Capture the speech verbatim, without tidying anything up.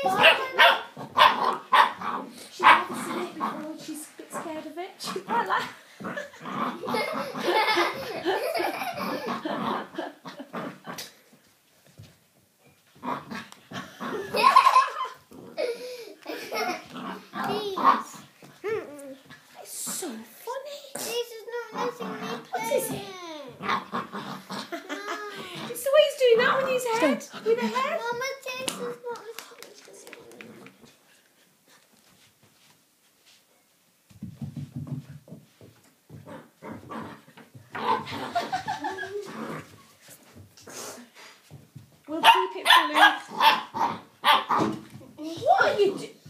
She's never seen it before. She's a bit scared of it. She's quite like. It's so funny. This is not letting me play. What is it? It's the way he's doing that with his head. With the head. Mama, this is not letting me We'll keep it for Luke. What are you doing?